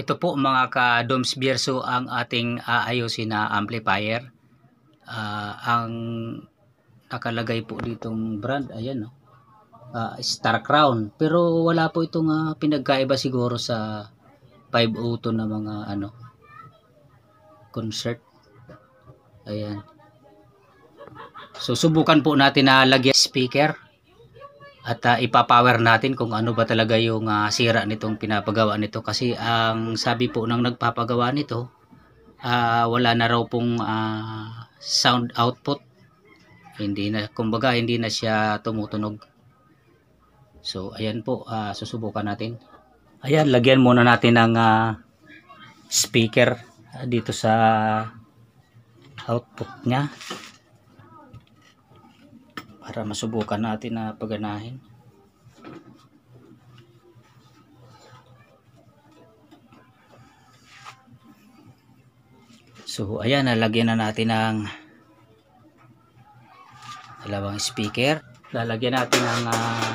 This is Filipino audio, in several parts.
Ito po mga ka-Doms Bierso ang ating aayusin na amplifier. Ang nakalagay po ditong brand, ayan no, Star Crown. Pero wala po itong pinagkaiba siguro sa 502 na mga concert. Ayan. So subukan po natin na lagyan speaker. At ipapower natin kung ano ba talaga yung sira nitong pinapagawa nito. Kasi ang sabi po ng nagpapagawa nito, wala na raw pong sound output. Kumbaga hindi na siya tumutunog. So ayan po, susubukan natin. Ayan, lagyan muna natin ng speaker dito sa output nya. Para masubukan natin na paganahin. So ayan, nalagyan na natin ng dalawang speaker. Lalagyan natin ng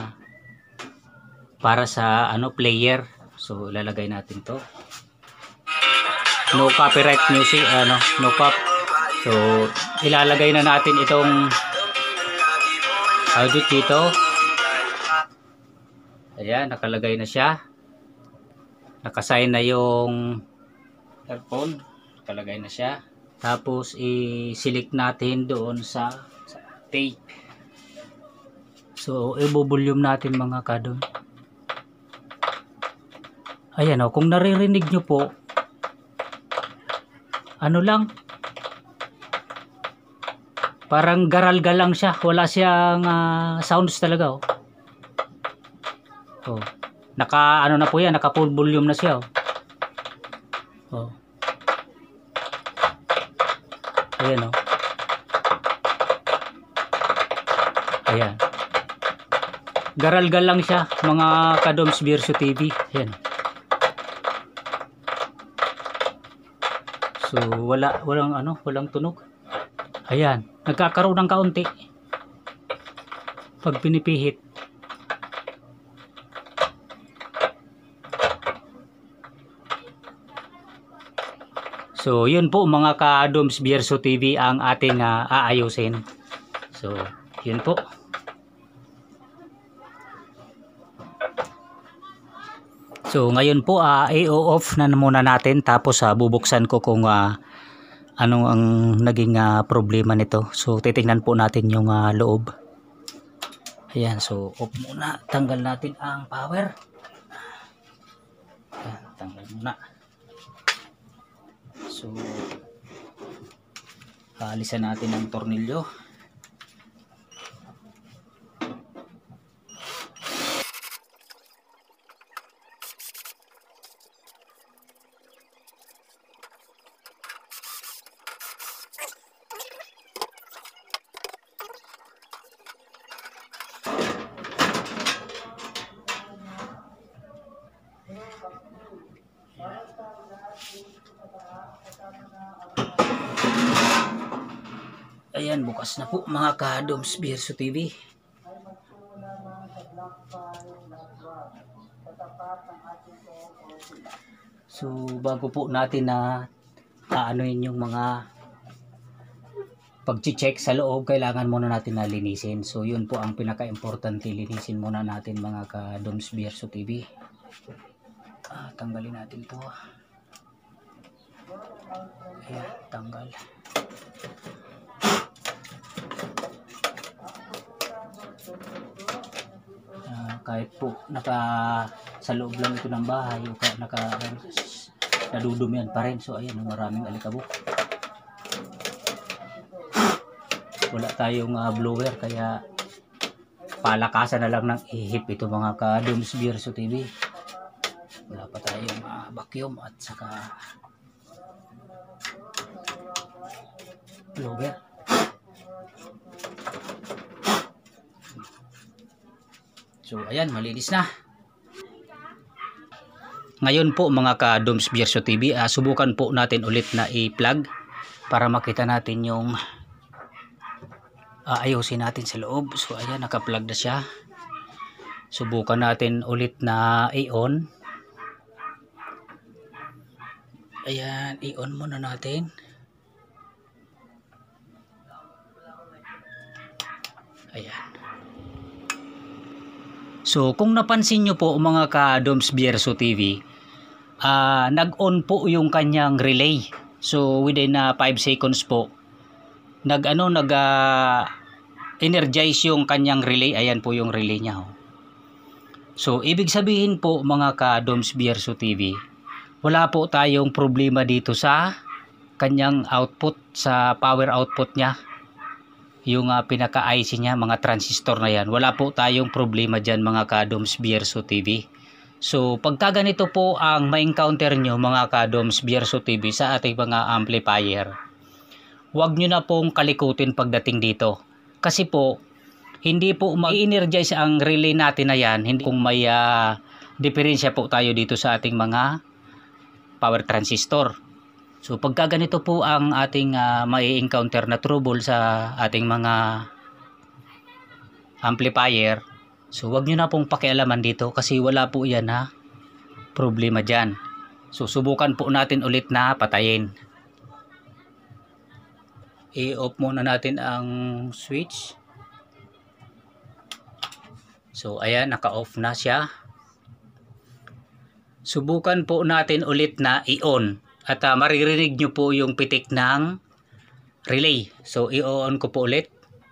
para sa player. So ilalagay natin to. No copyright music, no cop. So ilalagay na natin itong audio dito. Ayan, nakalagay na siya. Nakasign na yung earphone. Nakalagay na siya. Tapos i-select natin doon sa tape. So i-volume natin mga kadon. Ayan o, kung naririnig nyo po, ano lang, parang garalgal lang siya. Wala siyang sounds talaga oh. Oh. Naka na po yan, naka full volume na siya oh. Oh. Ayan oh. Ayan. Garalgal lang siya mga ka-Doms Bierso TV. Ayan. So walang tunog. Ayan, nagkakaroon ng kaunti pag pinipihit. So yun po mga ka-Doms Bierso TV ang ating aayusin. So yun po. So ngayon po i-off na muna natin, tapos bubuksan ko kung ano ang naging problema nito. So titingnan po natin yung loob. Ayan, so off muna. Tanggal natin ang power. Ayan, tanggal muna. So alisan natin ang tornilyo. Ayan, bukas na po mga ka-Doms Bierso TV. So bago po natin na aanoin yung mga pag-check sa loob, kailangan muna natin na linisin. So yun po ang pinaka-importante, linisin muna natin mga ka-Doms Bierso TV. Tanggalin natin to. Ayan, tanggal. Kahit po sa loob lang ito ng bahay o nadudumihan pa rin. So ayan, maraming alikabok. Wala tayong blower, kaya palakasan na lang ng ihip ito mga ka-Doms Bierso TV. Wala pa tayong vacuum at saka blower. So ayan, malinis na. Ngayon po mga ka-Doms Bierso TV, subukan po natin ulit na i-plug para makita natin yung ayusin natin sa loob. So ayan, naka-plug na siya. Subukan natin ulit na i-on. Ayan, i-on muna natin. Ayan. So, kung napansin nyo po mga ka-Doms Bierso TV, nag-on po yung kanyang relay. So, within 5 seconds po, energize yung kanyang relay. Ayan po yung relay niya. Oh. So, ibig sabihin po mga ka-Doms Bierso TV, wala po tayong problema dito sa kanyang output, sa power output niya. Yung pinaka-IC niya, mga transistor na yan. Wala po tayong problema dyan mga ka-Doms Bierso TV. So, pagka ganito po ang ma-encounter nyo mga ka-Doms Bierso TV sa ating mga amplifier, huwag nyo na pong kalikutin pagdating dito. Kasi po, hindi po mag-energize ang relay natin na yan. Hindi kung may diferensya po tayo dito sa ating mga power transistor. So pagka ganito po ang ating mai-encounter na trouble sa ating mga amplifier, so wag nyo na pong pakialaman dito kasi wala po yan na problema dyan. So subukan po natin ulit na patayin. I-off muna natin ang switch. So ayan, naka-off na siya. Subukan po natin ulit na i-on. At maririnig nyo po yung pitik ng relay. So, i-on ko po ulit.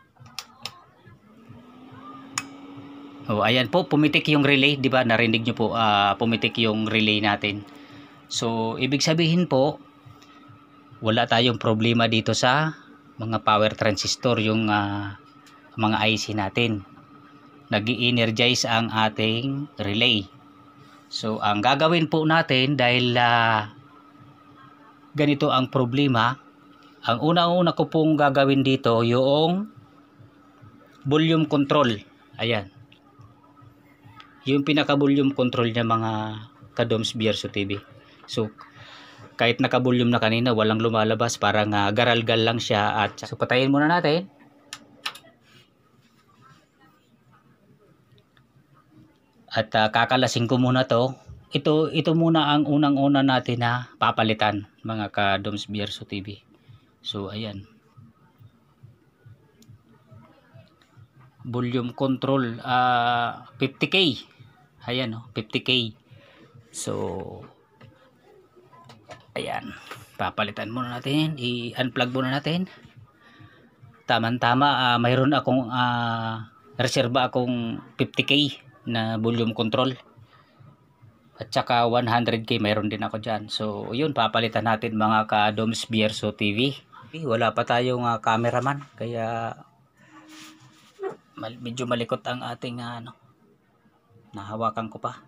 Oh, ayan po, pumitik yung relay. Diba? Narinig nyo po, pumitik yung relay natin. So, ibig sabihin po, wala tayong problema dito sa mga power transistor, yung mga IC natin. Nag-i-energize ang ating relay. So, ang gagawin po natin dahil ganito ang problema, ang una-una ko pong gagawin dito yung volume control. Ayan. Yung pinaka-volume control niya mga ka-Doms Bierso TV. So, kahit naka-volume na kanina, walang lumalabas. Parang garal-gal lang siya. At so, patayin muna natin. At kakalasin ko muna to. Ito muna ang unang-una natin na papalitan mga ka-Doms Bierso TV. So ayan. Volume control 50K. Ayan 50K. So ayan. Papalitan muna natin. I-unplug muna natin. Tama-tama mayroon akong reserba akong 50K na volume control. At saka 100K mayroon din ako dyan. So yun, papalitan natin mga ka-Doms Bierso TV. Wala pa tayong cameraman. Kaya medyo malikot ang ating nahawakan ko pa.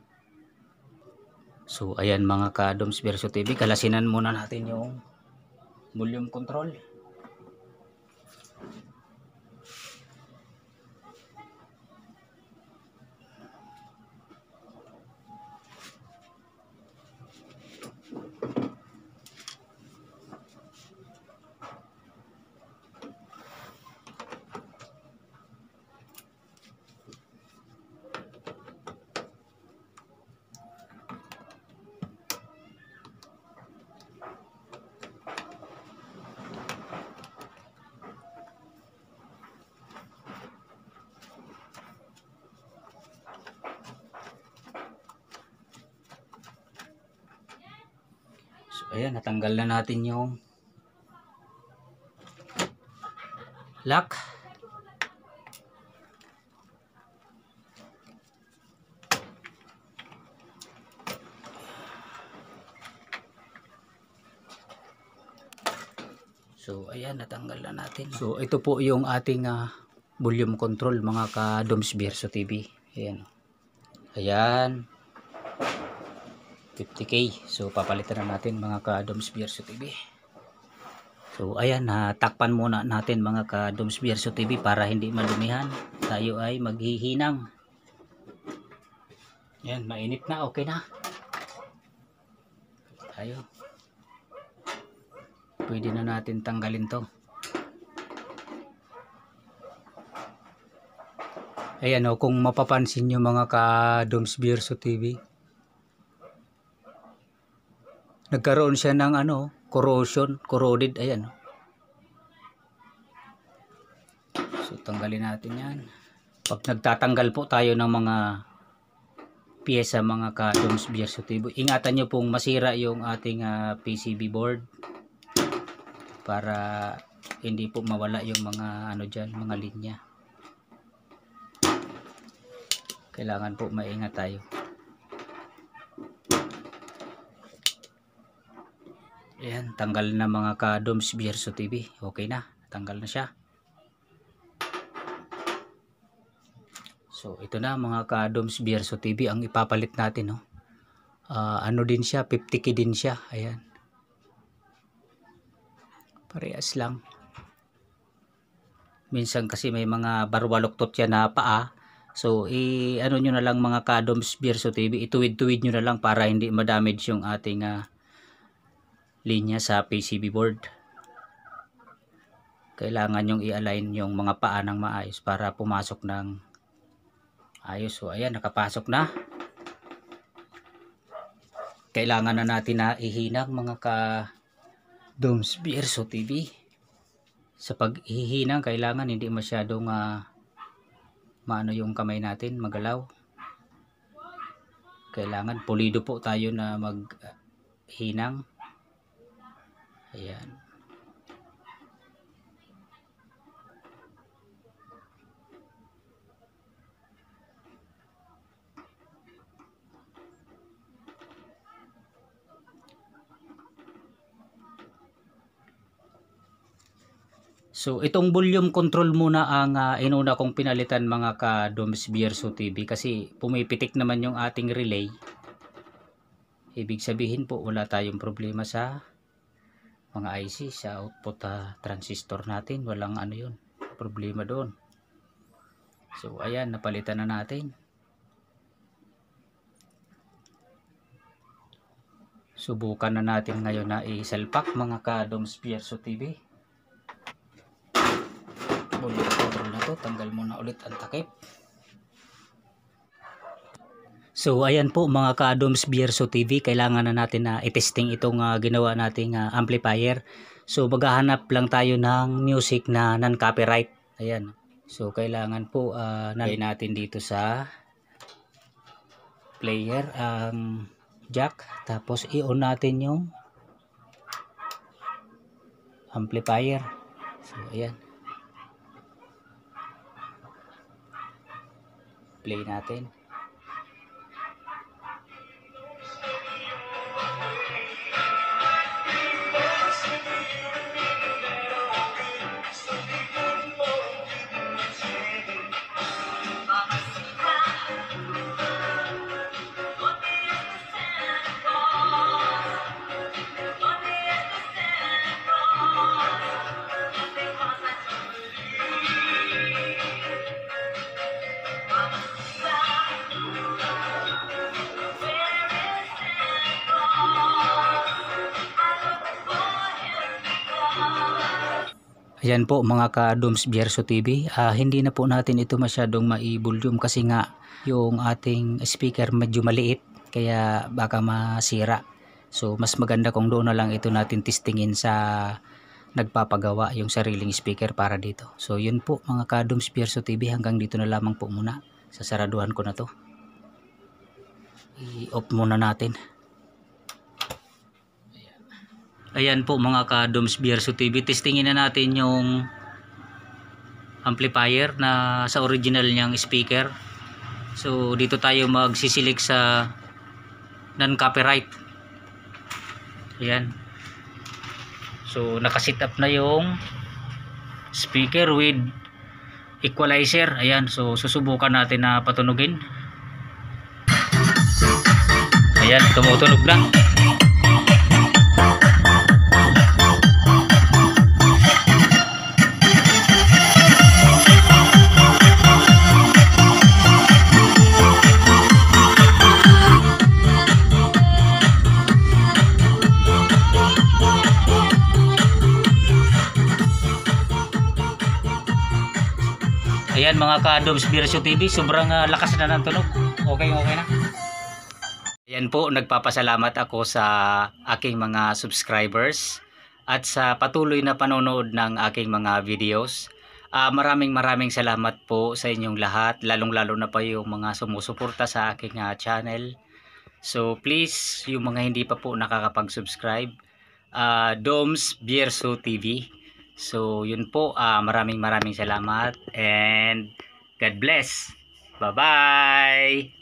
So ayan mga ka-Doms Bierso TV. Kalasinan muna natin yung volume control. Ayan, natanggal na natin yung lock. So ayan, natanggal na natin. So ito po yung ating volume control mga ka-Doms Bierso TV. Ayan. Ayan. 50K. So papalitan na natin mga ka-Doms Bierso TV. So ayan, takpan muna natin mga ka-Doms Bierso TV para hindi madumihan. Tayo ay maghihinang. Ayan, mainit na, okay na. Tayo. Pwede na natin tanggalin to. Ayan kung mapapansin nyo mga ka-Doms Bierso TV. nagkaroon siya ng ano, corroded, ayan. So tanggalin natin yan. Pag nagtatanggal po tayo ng mga piyesa, mga ka-Doms Beers TV, ingatan nyo pong masira yung ating PCB board para hindi po mawala yung mga ano dyan, mga linya. Kailangan po maingat tayo. Ayan, tanggal na mga ka-Doms Beers TV. Okay na, tanggal na siya. So ito na mga ka-Doms Beers TV ang ipapalit natin, no. Ano din siya, 50k din siya. Ayan. Parehas lang. Minsan kasi may mga barwaloktot yan na paa. So ano nyo na lang mga ka-Doms Beers TV, ituwid-tuwid nyo na lang para hindi ma-damage yung ating linya sa PCB board. Kailangan yung i-align yung mga paa ng maayos para pumasok ng ayos. So ayan, nakapasok na. Kailangan na natin na ihinang mga ka-Doms Beers TV. Sa pag-ihinang, kailangan hindi masyadong maano yung kamay natin, magalaw. Kailangan pulido po tayo na maghinang. Ayan. So itong volume control muna ang inuna kong pinalitan mga ka-Doms Beers TV, kasi pumipitik naman yung ating relay. Ibig sabihin po wala tayong problema sa mga IC, sa output transistor natin. Walang ano yun, problema doon. So ayan, napalitan na natin. Subukan na natin ngayon na isalpak mga ka-Doms Beers TV. Volume control na to, tanggal muna ulit ang takip. So ayan po mga ka-Doms Beers TV, kailangan na natin na i-testing itong ginawa nating amplifier. So maghahanap lang tayo ng music na non-copyright. Ayan. So kailangan po nalagay natin dito sa player ang jack, tapos i-on natin yung amplifier. So ayan. Play natin. Ayan po mga ka-Doms Beers TV, hindi na po natin ito masyadong mai-volume kasi nga yung ating speaker medyo maliit, kaya baka masira. So mas maganda kung doon na lang ito natin testingin sa nagpapagawa yung sariling speaker para dito. So yun po mga ka-Doms Beers TV, hanggang dito na lamang po muna. Sasaraduhan ko na to. I-off muna natin. Ayan po mga ka-Doms Beers TV, testingin na natin yung amplifier na sa original niyang speaker. So dito tayo magsisilik sa non-copyright. Ayan. So nakasit up na yung speaker with equalizer. Ayan, so susubukan natin na patunugin. Ayan, tumutunog na. Ayan mga ka-Doms Beers TV, sobrang lakas na ng tunog. Okay na. Yan po, nagpapasalamat ako sa aking mga subscribers at sa patuloy na panonood ng aking mga videos. Maraming salamat po sa inyong lahat, lalong-lalo na pa yung mga sumusuporta sa aking channel. So please, yung mga hindi pa po nakakapag-subscribe, Doms Bierso TV. So yun po, maraming salamat and God bless. Bye-bye!